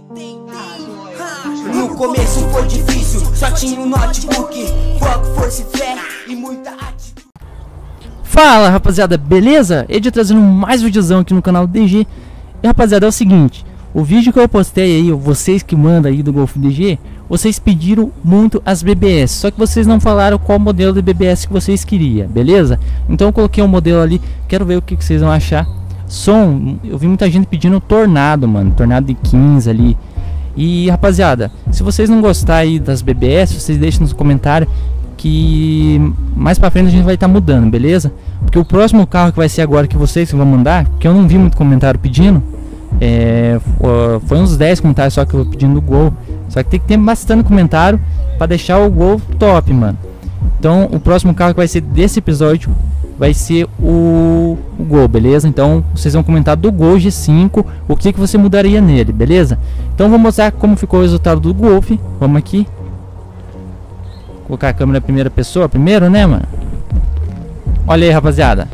No começo foi difícil, só tinha um notebook, foco, força e fé e muita atitude. Fala rapaziada, beleza? Ed trazendo mais videozão aqui no canal DG. E rapaziada, é o seguinte, o vídeo que eu postei aí, vocês que mandam aí do Golf DG, vocês pediram muito as BBS, só que vocês não falaram qual modelo de BBS que vocês queriam, beleza? Então eu coloquei um modelo ali, quero ver o que vocês vão achar. Som, eu vi muita gente pedindo Tornado, mano, Tornado de 15 ali. E rapaziada, se vocês não gostarem aí das BBS, vocês deixem nos comentários que mais pra frente a gente vai estar mudando, beleza? Porque o próximo carro que vai ser agora que vocês vão mandar, que eu não vi muito comentário pedindo, foi uns 10 comentários só que eu pedindo do Gol. Só que tem que ter bastante comentário pra deixar o Gol top, mano. Então o próximo carro que vai ser desse episódio vai ser o Gol, beleza? Então vocês vão comentar do Gol G5, o que você mudaria nele, beleza? Então vou mostrar como ficou o resultado do Golf. Vamos aqui colocar a câmera em primeira pessoa primeiro, né, mano? Olha aí, rapaziada.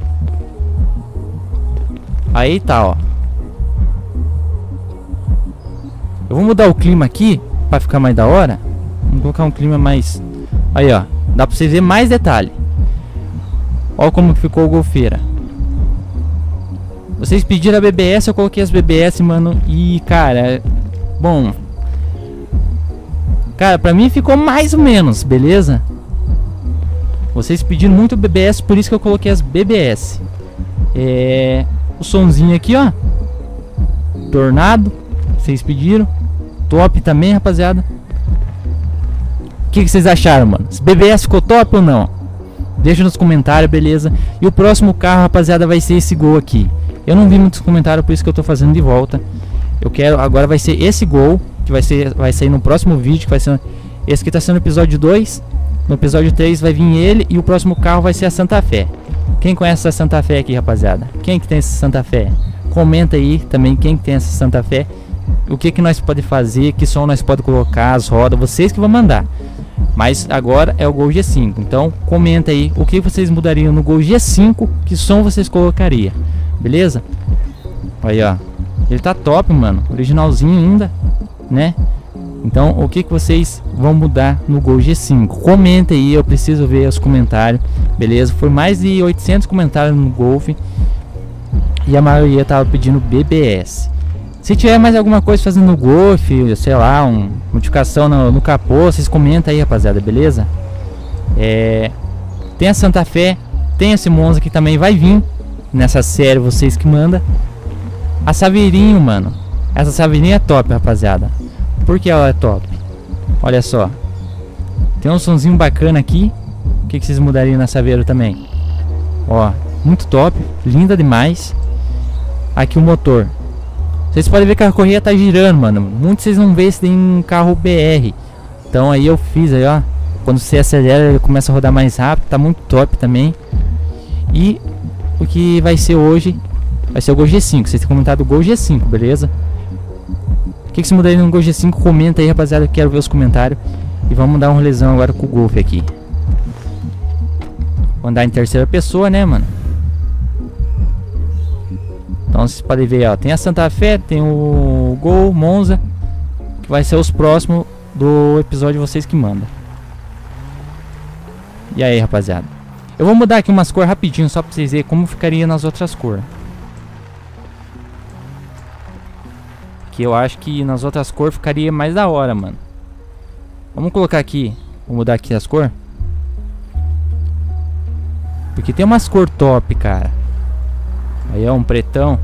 Aí tá, ó. Eu vou mudar o clima aqui pra ficar mais da hora. Vamos colocar um clima mais... Aí, ó. Dá pra vocês verem mais detalhe. Olha como ficou o Golfeira. Vocês pediram a BBS, eu coloquei as BBS, mano. E, cara, bom, cara, pra mim ficou mais ou menos, beleza? Vocês pediram muito BBS, por isso que eu coloquei as BBS. O sonzinho aqui, ó. Tornado. Vocês pediram. Top também, rapaziada. O que vocês acharam, mano? Esse BBS ficou top ou não? Deixa nos comentários, beleza? E o próximo carro, rapaziada, vai ser esse Gol aqui. Eu não vi muitos comentários, por isso que eu tô fazendo de volta. Eu quero, agora vai ser esse Gol, que vai sair no próximo vídeo, que vai ser esse que tá sendo o episódio 2. No episódio 3 vai vir ele e o próximo carro vai ser a Santa Fé. Quem conhece essa Santa Fé aqui, rapaziada? Quem que tem essa Santa Fé? Comenta aí também quem que tem essa Santa Fé. O que nós pode fazer, que som nós pode colocar, as rodas, vocês que vão mandar. Mas agora é o Gol G5. Então comenta aí o que vocês mudariam no Gol G5, que som vocês colocariam, beleza? Aí, ó, ele tá top, mano, originalzinho ainda, né? Então o que vocês vão mudar no Gol G5? Comenta aí, eu preciso ver os comentários, beleza? Foi mais de 800 comentários no Golf e a maioria tava pedindo BBS. Se tiver mais alguma coisa fazendo no Golf, sei lá, uma modificação no capô, vocês comentam aí, rapaziada, beleza? Tem a Santa Fé, tem esse Monza que também vai vir nessa série, vocês que mandam. A Saveirinho, mano, essa Saveirinho é top, rapaziada. Por que ela é top? Olha só, tem um sonzinho bacana aqui. O que vocês mudariam na Saveiro também? Ó, muito top, linda demais. Aqui o motor. Vocês podem ver que a correia tá girando, mano. Muitos vocês não vê se tem um carro BR. Então aí eu fiz aí, ó. Quando você acelera ele começa a rodar mais rápido. Tá muito top também. E o que vai ser hoje vai ser o Gol G5. Vocês têm comentado o Gol G5, beleza? O que você mudaria no Gol G5? Comenta aí, rapaziada. Eu quero ver os comentários. E vamos dar um rolezão agora com o Golf aqui. Vou andar em terceira pessoa, né, mano? Então vocês podem ver, ó, tem a Santa Fé, tem o Gol, Monza, que vai ser os próximos do episódio vocês que mandam. E aí, rapaziada, eu vou mudar aqui umas cores rapidinho, só pra vocês verem como ficaria nas outras cores. Que eu acho que nas outras cores ficaria mais da hora, mano. Vamos colocar aqui, vou mudar aqui as cores. Porque tem umas cores top, cara. Aí é um pretão.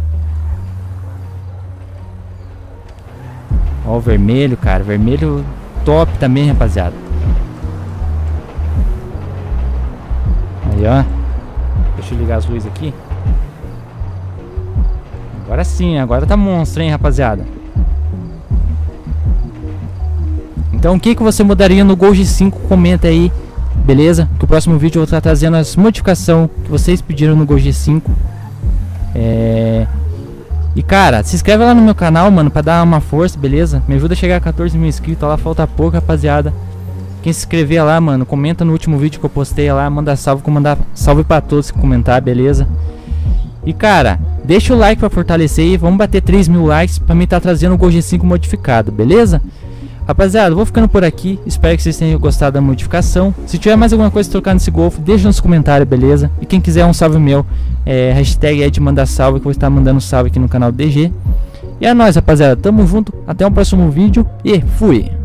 Ó o vermelho, cara. Vermelho top também, rapaziada. Aí, ó. Deixa eu ligar as luzes aqui. Agora sim, agora tá monstro, hein, rapaziada. Então o que você mudaria no Gol G5? Comenta aí, beleza? Que o próximo vídeo eu vou estar trazendo as modificações que vocês pediram no Gol G5. E cara, se inscreve lá no meu canal, mano, pra dar uma força, beleza? Me ajuda a chegar a 14 mil inscritos, lá falta pouco, rapaziada. Quem se inscrever lá, mano, comenta no último vídeo que eu postei lá, manda salve pra todos que comentar, beleza? E cara, deixa o like pra fortalecer aí. Vamos bater 3.000 likes pra mim tá trazendo o Gol G5 modificado, beleza? Rapaziada, eu vou ficando por aqui. Espero que vocês tenham gostado da modificação. Se tiver mais alguma coisa pra trocar nesse Golf, deixa nos comentários, beleza? E quem quiser um salve meu, hashtag é de mandar salve, que eu vou estar mandando salve aqui no canal DG. E é nóis, rapaziada, tamo junto. Até o próximo vídeo e fui!